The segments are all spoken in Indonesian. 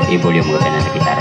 Ibu yang mengenai sekitar.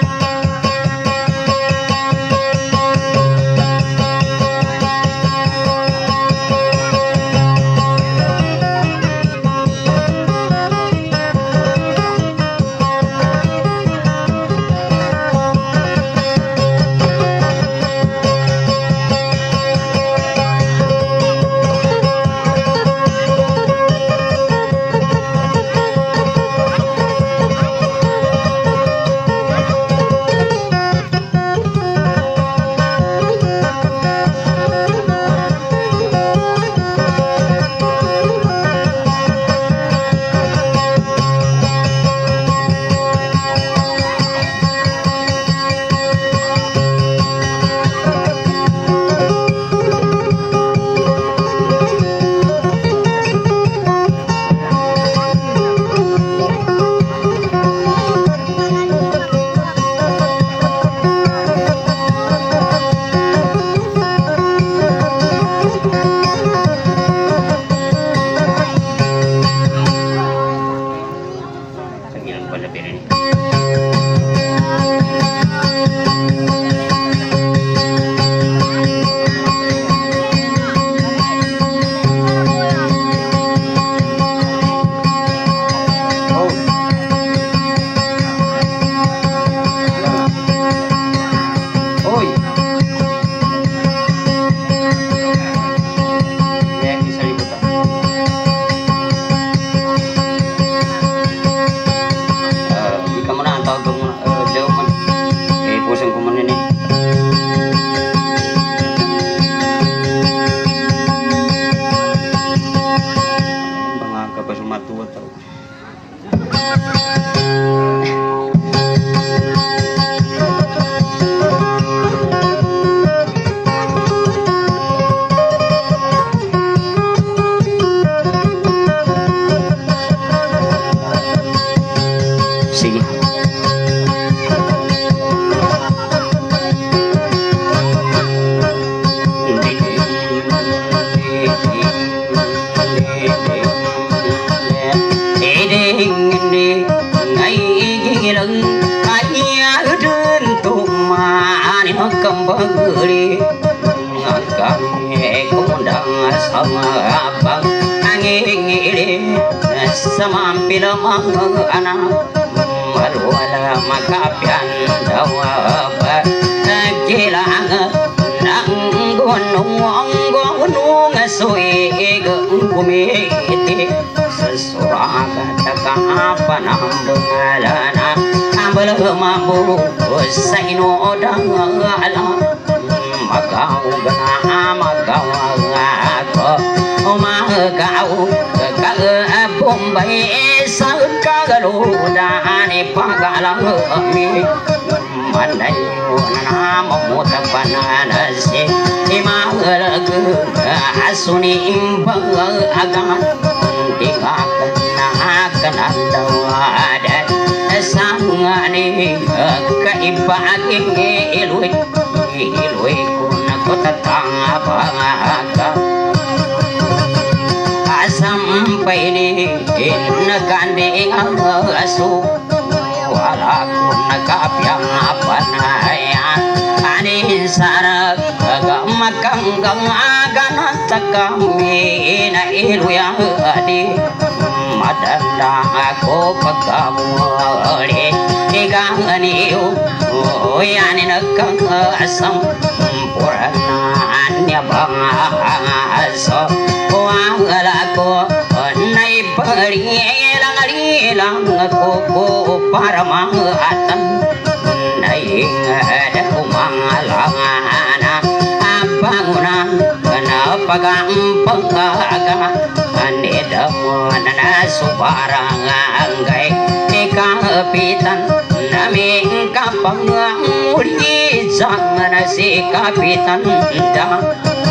Kapitan dah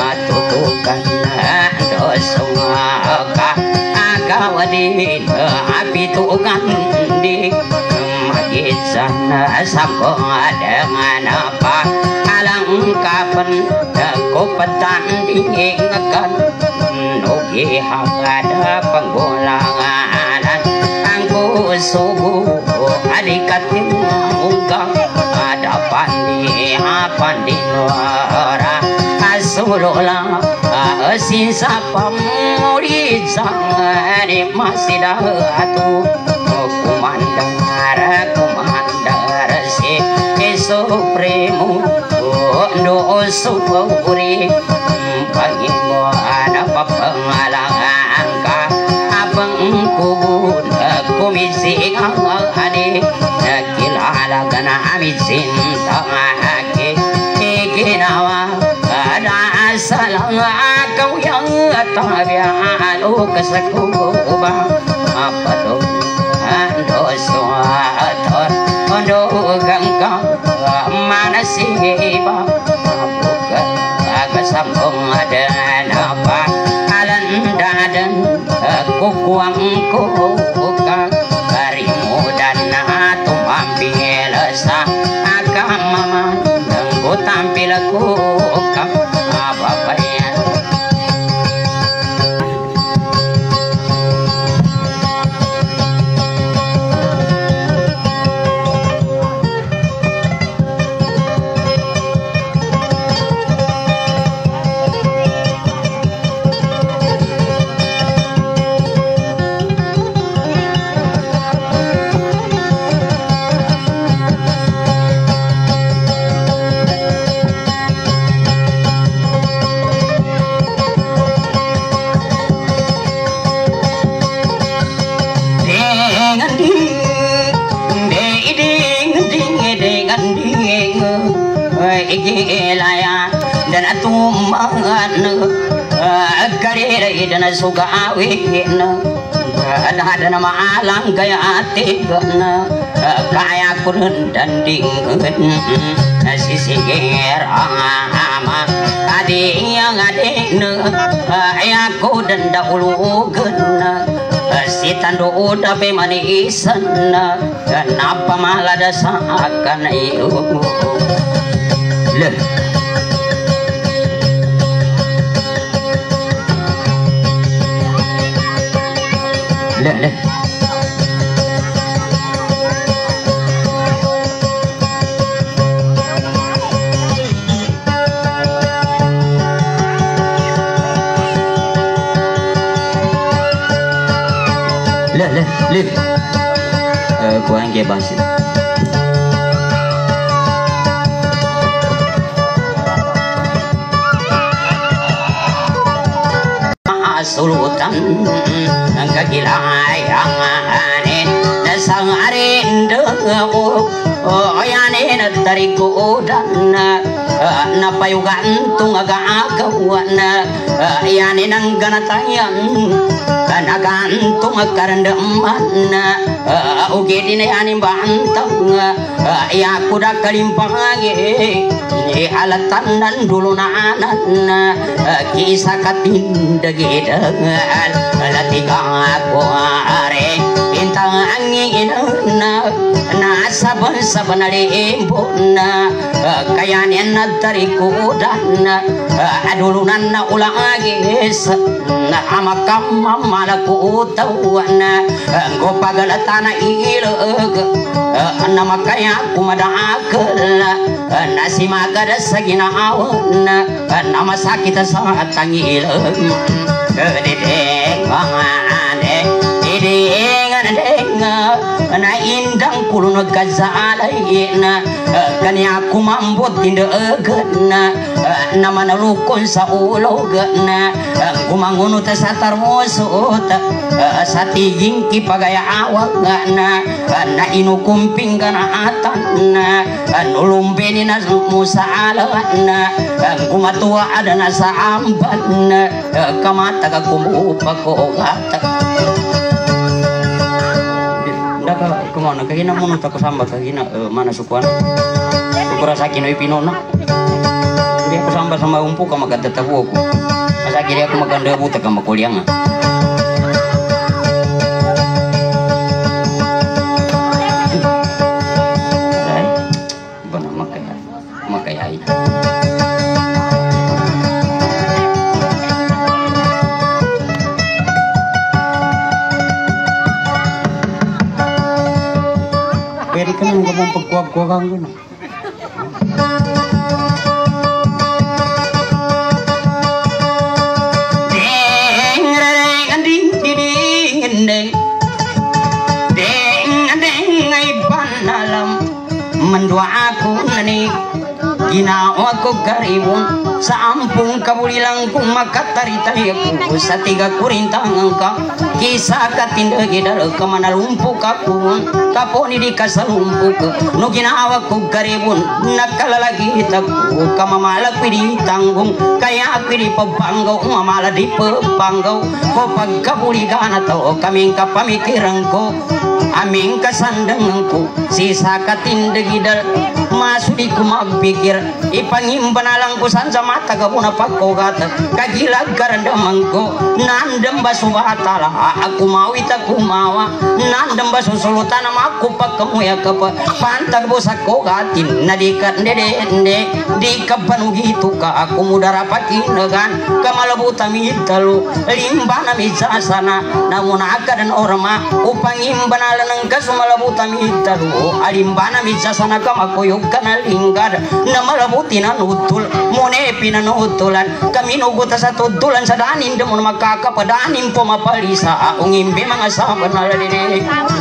atukan dosa agawadi api tukan di magisan sambung dengan apa alangkapan kopetan diingatkan nugi ada penggulangan angku subuh adik katim unggang ada pandi nuara asulula sisa pamuri jangan masih datu kumandar si supremo do supuri pagi mo ada papangalangan ka abang kubun kumisi ade kilala kana ami cinta ke ginawa ada salang kau yang tabian kesakuba apa do ando suator ando gangkang mana siba bukan kesambung ada apa alan dadan kukuang kuka karimu dan tumpil sa agama ku tampil kuka apa ya laya dan atuman karere dan suka awin ada nama alang gaya atigana kaya kurun dan dingin sisir ama adik yang adik ayaku dan dahulu gena si tando udah pemanisan kenapa malah dasakan ayo le kurang bebas sultan kegilayangan dasang arindu yanin tariku dan napayugantung agakawan yanin ang ganatayan kanagantung karandaman ugedin yanin bantang ya kuda kalimpangage alatan dan dulu nanan kisah katindagidan latiga aku are intang angin saban limbuna kayanin tariku dan adulunan ulang agis amakam malaku tawan go pagalatan ileg nama kaya kumadakal nasi magada sagina awan nama sakit saat tangil dedeng na indang kulun gazalaina kanya aku mambut tindagan nama nalukon sa ulo na kumanguno ta sa tarmosot sa tiging kipagaya awag na inukumping ka na atan nulumbeni na musaalan kumatuwa ada na sa amban kamata ka kumupa ko gata kemana kagina mo nung tako samba kagina mana sukuan kurasaki no ipinona dia aku samba sama umpu ka maganda tabu aku masaki dia aku maganda buta ka makulianga bana makaya ina berikan pagkuwag-kuwag ang gano'n. Mendua aku nani ginawa ko karibon sa ampung kabulilangku maka taritariku sa tiga kurintangan ka kisah katindagi dal kemana lumpuh kapun kaponi di kasalumpuh ke no ginawa ko karibon nakala lagi taku kamamala pidi tanggung kaya pidi pebanggaw mamala di pebanggaw ko pagkabuligana to kaming kapamikiran ko aming kasandanganku sisa katindagi dal masudi ku mapikir ipangimban alang ku sansa mata kabuna pakogata kagilag karanda mangko nandem basu batala aku mau itaku mawa nandem basu sulutana aku pakemu ya kepa pantak bosak kogatin nadikat dede di kabanu gitu ka aku mudara pakinagan kamalabuta mitalu limbana mijasana namun akadan orma upangimban alang kasumalabuta mitalu alimbana mijasana kamakoyog kana linggar na malabuti na nutul munepi na nutulan kami nuguta sa tutulan sa danin demon makakapadanin po mapalisa ungimbe mga saban na lalide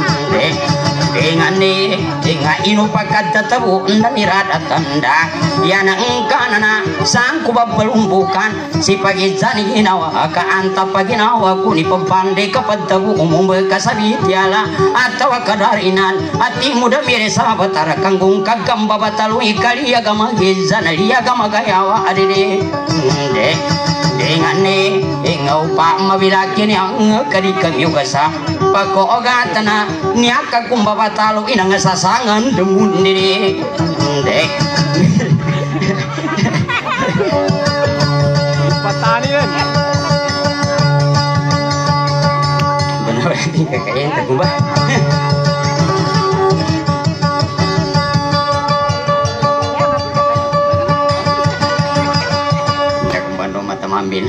dengan ni dengan inu pakat tatabu nirada tanda yana engkana na sangku babelumbukan si pagi jani ginawa ka anta paginawa kuni pembande kapadabu umum bekasabi tiala atau kadarinan ati muda mire sabatara kanggung kagam babatalu ikali agama gizana liya agama gayawa adede dengan ni engau pak mabilakin yang kadikang yugasa pako ogatana niaka kumbaba talo inang sasangan demun diri dek patanian benar ini kayaknya tergubah kita kembali mata mambil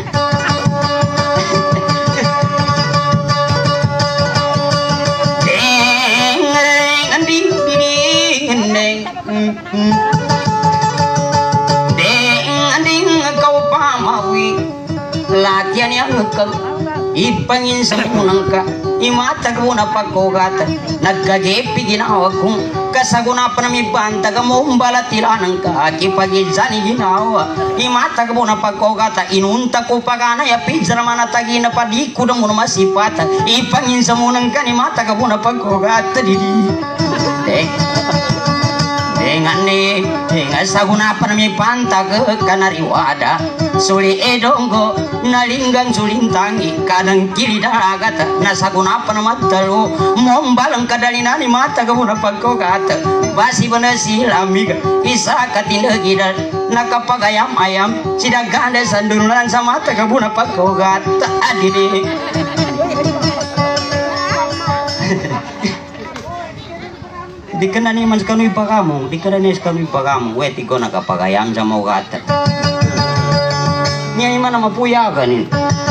latihan yang ngekang ipangin samunang ka imata guna pakogata nagkagepi ginawa kung kasaguna pa nami banta ka mumbala tilanang ka kipagi jani ginawa imata guna pakogata inunta ko pagana ya pizza mana tagina padiku dong muna masipata ipangin samunang ka imata guna pakogata didi dengan ni dengan saguna pa nami banta ka kanariwada suli edonggo nalinggang sulintangi kadang kiri daragata nasaguna pa namatalu mombalang kadalinani mata kabuna pagkogata basi banasi lamiga isa katindagidal nakapagayam ayam sidaganda sandurulan sa mata kabuna pagkogata adidi dikenani mas kanu ipagamu dikenani kanu ipagamu weti ko nakapagayam sa mogata niya mana mapuya ganin